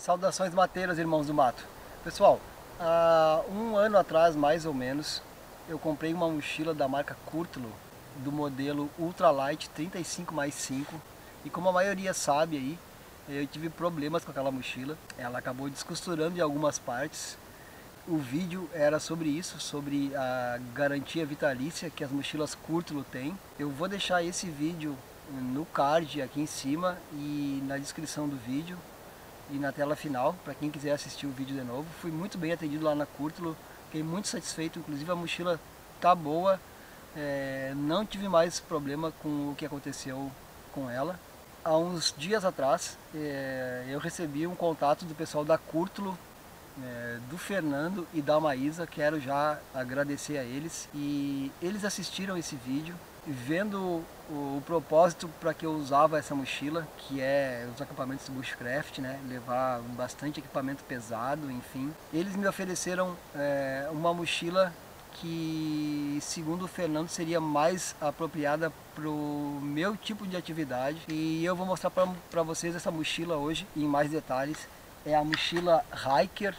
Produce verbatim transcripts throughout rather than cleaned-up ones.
Saudações mateiras, irmãos do mato. Pessoal, há um ano atrás, mais ou menos, eu comprei uma mochila da marca Curtulo, do modelo Ultralight trinta e cinco mais cinco. E como a maioria sabe aí, eu tive problemas com aquela mochila. Ela acabou descosturando em algumas partes. O vídeo era sobre isso, sobre a garantia vitalícia que as mochilas Curtulo têm. Eu vou deixar esse vídeo no card aqui em cima e na descrição do vídeo e na tela final, para quem quiser assistir o vídeo de novo. Fui muito bem atendido lá na Curtulo, fiquei muito satisfeito, inclusive a mochila tá boa, é, não tive mais problema com o que aconteceu com ela. Há uns dias atrás é, eu recebi um contato do pessoal da Curtulo, é, do Fernando e da Maísa. Quero já agradecer a eles, e eles assistiram esse vídeo vendo o, o propósito para que eu usava essa mochila, que é os acampamentos bushcraft, né? Levar bastante equipamento pesado, enfim. Eles me ofereceram é, uma mochila que, segundo o Fernando, seria mais apropriada para o meu tipo de atividade, e eu vou mostrar para vocês essa mochila hoje em mais detalhes. É a mochila Hiker.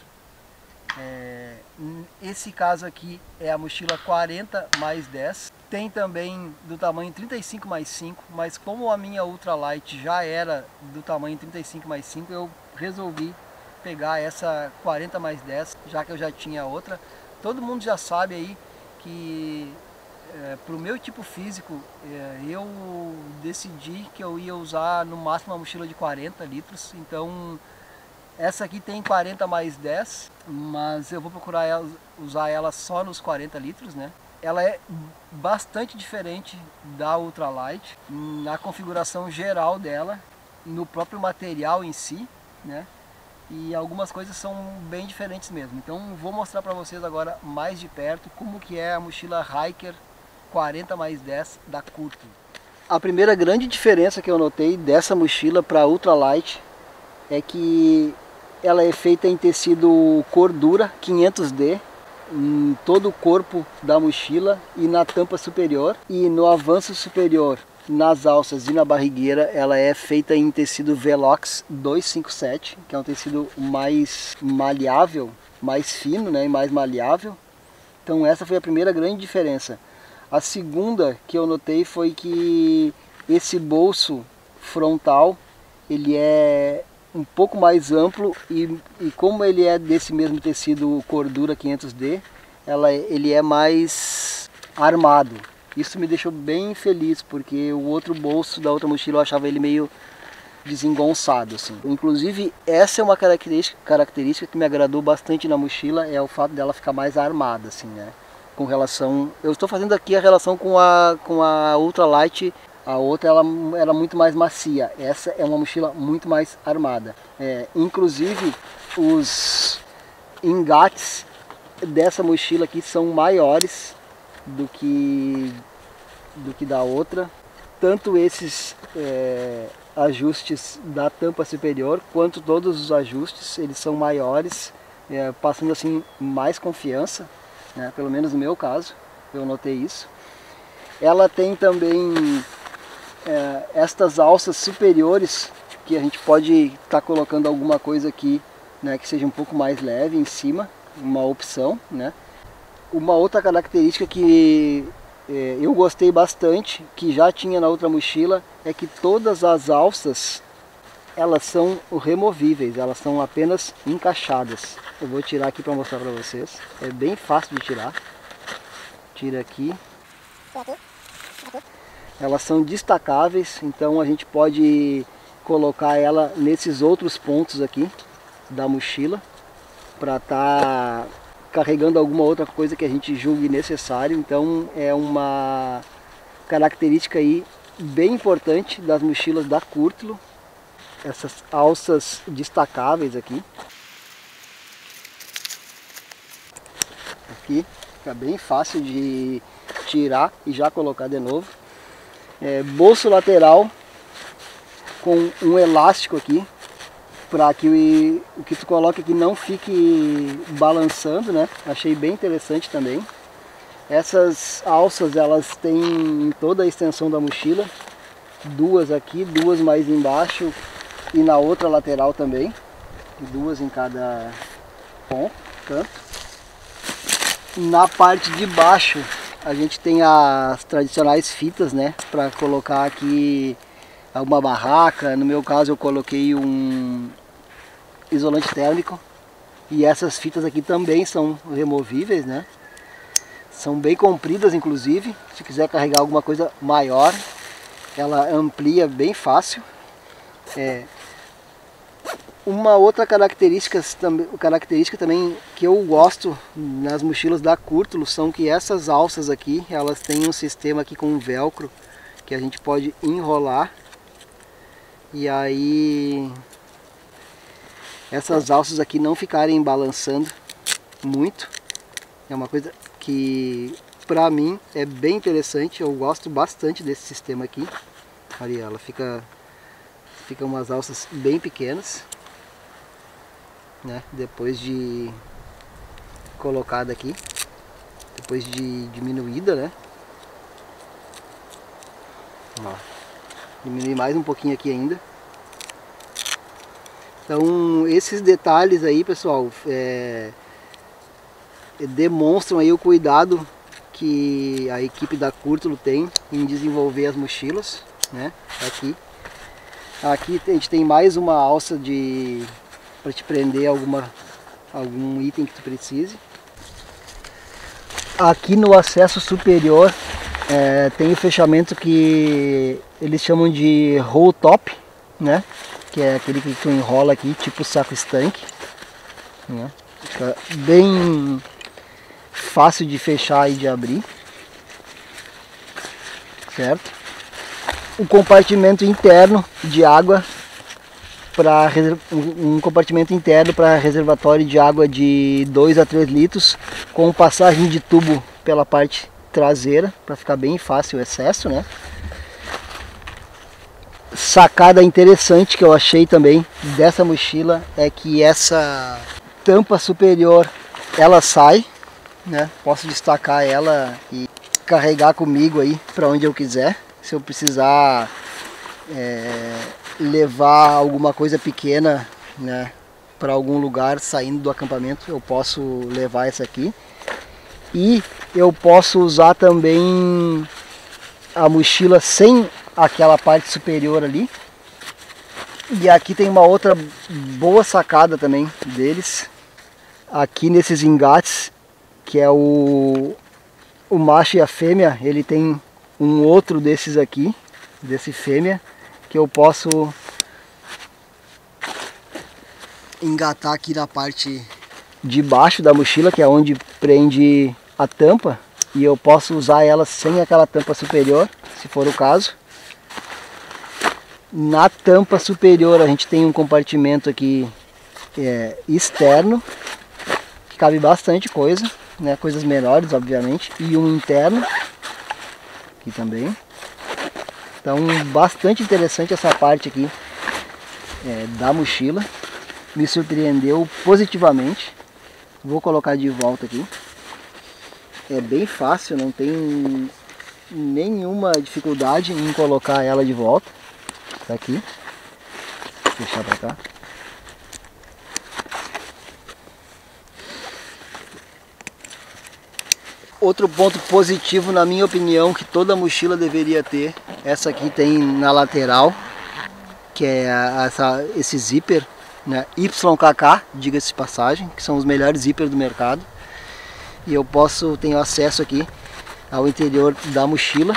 É, esse caso aqui é a mochila quarenta mais dez. Tem também do tamanho trinta e cinco mais cinco, mas como a minha Ultralight já era do tamanho trinta e cinco mais cinco, eu resolvi pegar essa quarenta mais dez, já que eu já tinha outra. Todo mundo já sabe aí que é, para o meu tipo físico, é, eu decidi que eu ia usar no máximo uma mochila de quarenta litros, então essa aqui tem quarenta mais dez, mas eu vou procurar ela, usar ela só nos quarenta litros, né? Ela é bastante diferente da Ultralight na configuração geral dela, no próprio material em si, né? E algumas coisas são bem diferentes mesmo. Então vou mostrar para vocês agora mais de perto como que é a mochila Hiker quarenta mais dez da Curtulo. A primeira grande diferença que eu notei dessa mochila para a Ultralight é que ela é feita em tecido Cordura quinhentos D, em todo o corpo da mochila e na tampa superior, e no avanço superior, nas alças e na barrigueira, ela é feita em tecido Velox duzentos e cinquenta e sete, que é um tecido mais maleável, mais fino, né, e mais maleável. Então essa foi a primeira grande diferença. A segunda que eu notei foi que esse bolso frontal, ele é um pouco mais amplo, e, e como ele é desse mesmo tecido Cordura quinhentos D, ela, ele é mais armado. Isso me deixou bem feliz, porque o outro bolso da outra mochila eu achava ele meio desengonçado, assim. Inclusive essa é uma característica, característica que me agradou bastante na mochila, é o fato dela ficar mais armada, assim, né? Com relação, eu estou fazendo aqui a relação com a, com a Ultralight. A outra ela era muito mais macia, essa é uma mochila muito mais armada. É, inclusive os engates dessa mochila aqui são maiores do que, do que da outra. Tanto esses é, ajustes da tampa superior, quanto todos os ajustes, eles são maiores, é, passando assim mais confiança, né? Pelo menos no meu caso, eu notei isso. Ela tem também É, estas alças superiores, que a gente pode estar tá colocando alguma coisa aqui, né, que seja um pouco mais leve em cima, uma opção, né? Uma outra característica que é, eu gostei bastante, que já tinha na outra mochila, é que todas as alças elas são removíveis, elas são apenas encaixadas. Eu vou tirar aqui para mostrar para vocês, é bem fácil de tirar. Tira aqui. Elas são destacáveis, então a gente pode colocar ela nesses outros pontos aqui da mochila para estar tá carregando alguma outra coisa que a gente julgue necessário. Então é uma característica aí bem importante das mochilas da Curtulo, essas alças destacáveis aqui. Aqui fica bem fácil de tirar e já colocar de novo. É, bolso lateral com um elástico aqui para que o, o que tu coloca aqui não fique balançando, né? Achei bem interessante também. Essas alças elas têm em toda a extensão da mochila, duas aqui, duas mais embaixo e na outra lateral também. duas em cada ponto, canto. Na parte de baixo a gente tem as tradicionais fitas, né, para colocar aqui alguma barraca. No meu caso eu coloquei um isolante térmico, e essas fitas aqui também são removíveis, né? São bem compridas, inclusive. Se quiser carregar alguma coisa maior, ela amplia bem fácil. É, uma outra característica, característica também que eu gosto nas mochilas da Curtulo são que essas alças aqui, elas têm um sistema aqui com velcro que a gente pode enrolar, e aí essas alças aqui não ficarem balançando muito. É uma coisa que pra mim é bem interessante, eu gosto bastante desse sistema aqui. Olha, ela fica, fica umas alças bem pequenas, né? Depois de colocada aqui, depois de diminuída, né? Ó, diminui mais um pouquinho aqui ainda. Então esses detalhes aí, pessoal, é, demonstram aí o cuidado que a equipe da Curtulo tem em desenvolver as mochilas, né? Aqui, aqui a gente tem mais uma alça de para te prender alguma algum item que tu precise. Aqui no acesso superior é, tem o fechamento que eles chamam de roll top, né? Que é aquele que tu enrola aqui, tipo saco estanque, né? Fica bem fácil de fechar e de abrir, certo? O compartimento interno de água para um compartimento interno para reservatório de água de dois a três litros, com passagem de tubo pela parte traseira para ficar bem fácil o acesso, né? Sacada interessante que eu achei também dessa mochila é que essa tampa superior ela sai, né? Posso destacar ela e carregar comigo aí para onde eu quiser. Se eu precisar é, levar alguma coisa pequena, né, para algum lugar saindo do acampamento, eu posso levar essa aqui. E eu posso usar também a mochila sem aquela parte superior ali. E aqui tem uma outra boa sacada também deles, aqui nesses engates, que é o, o macho e a fêmea. Ele tem um outro desses aqui, desse fêmea, que eu posso engatar aqui na parte de baixo da mochila, que é onde prende a tampa, e eu posso usar ela sem aquela tampa superior, se for o caso. Na tampa superior a gente tem um compartimento aqui é, externo, que cabe bastante coisa, né? Coisas menores, obviamente, e um interno aqui também. Então bastante interessante essa parte aqui é, da mochila, me surpreendeu positivamente. Vou colocar de volta aqui. É bem fácil, não tem nenhuma dificuldade em colocar ela de volta. Tá aqui, vou deixar pra cá. Outro ponto positivo, na minha opinião, que toda mochila deveria ter, essa aqui tem na lateral, que é essa, esse zíper, né, Y K K, diga-se de passagem, que são os melhores zíper do mercado. E eu posso, tenho acesso aqui ao interior da mochila.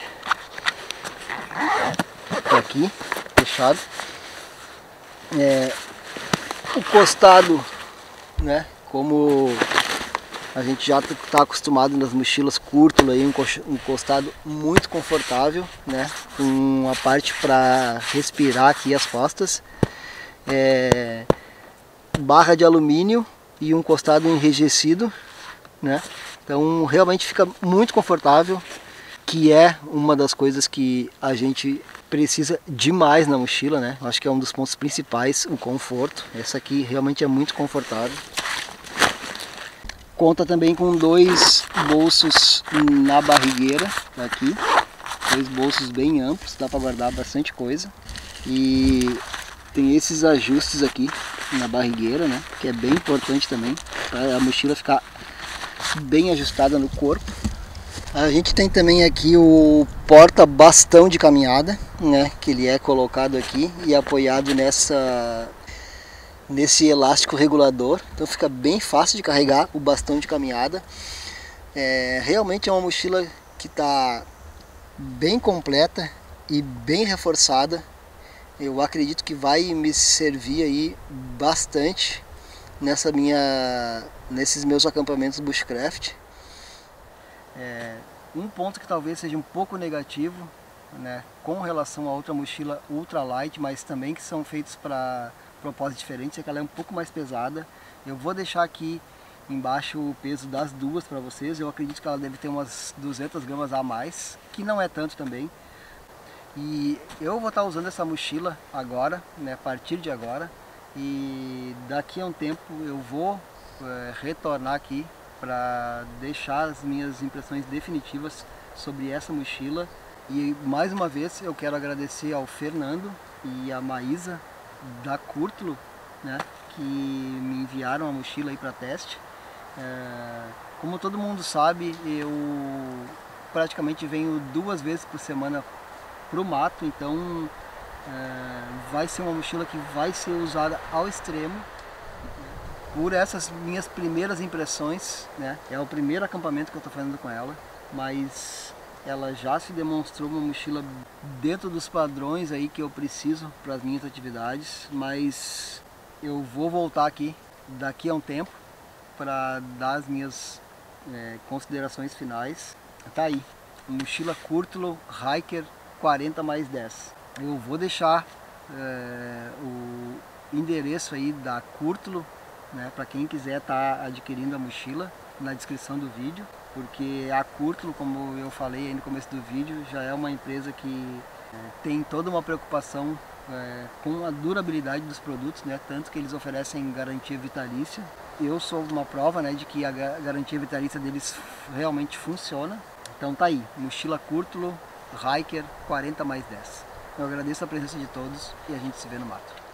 Aqui, fechado. É, o costado, né, como a gente já está acostumado nas mochilas Curtulo, aí, um costado muito confortável, né, com uma parte para respirar aqui as costas, é, barra de alumínio e um costado enrijecido, né, então realmente fica muito confortável, que é uma das coisas que a gente precisa demais na mochila, né? Acho que é um dos pontos principais, o conforto. Essa aqui realmente é muito confortável. Conta também com dois bolsos na barrigueira, aqui, dois bolsos bem amplos, dá para guardar bastante coisa. E tem esses ajustes aqui na barrigueira, né? Que é bem importante também para a mochila ficar bem ajustada no corpo. A gente tem também aqui o porta-bastão de caminhada, né? Que ele é colocado aqui e apoiado nessa nesse elástico regulador, então fica bem fácil de carregar o bastão de caminhada. É, realmente é uma mochila que está bem completa e bem reforçada. Eu acredito que vai me servir aí bastante nessa minha, nesses meus acampamentos bushcraft. É, um ponto que talvez seja um pouco negativo, né, com relação a outra mochila ultralight, mas também que são feitos para propósitos diferentes, é que ela é um pouco mais pesada. Eu vou deixar aqui embaixo o peso das duas para vocês. Eu acredito que ela deve ter umas duzentas gramas a mais, que não é tanto também. E eu vou estar usando essa mochila agora, né, a partir de agora, e daqui a um tempo eu vou é, retornar aqui para deixar as minhas impressões definitivas sobre essa mochila. E mais uma vez eu quero agradecer ao Fernando e a Maísa da Curtulo, né, que me enviaram a mochila aí para teste. É, como todo mundo sabe, eu praticamente venho duas vezes por semana para o mato, então é, vai ser uma mochila que vai ser usada ao extremo. Por essas minhas primeiras impressões, né, é o primeiro acampamento que eu estou fazendo com ela, mas ela já se demonstrou uma mochila dentro dos padrões aí que eu preciso para as minhas atividades, mas eu vou voltar aqui daqui a um tempo para dar as minhas é, considerações finais. Tá aí, mochila Curtulo Hiker quarenta mais dez. Eu vou deixar é, o endereço aí da Curtulo, né, para quem quiser estar tá adquirindo a mochila, na descrição do vídeo, porque a Curtulo, como eu falei aí no começo do vídeo, já é uma empresa que é, tem toda uma preocupação é, com a durabilidade dos produtos, né, tanto que eles oferecem garantia vitalícia. Eu sou uma prova, né, de que a garantia vitalícia deles realmente funciona. Então tá aí, mochila Curtulo Hiker quarenta mais dez. Eu agradeço a presença de todos e a gente se vê no mato.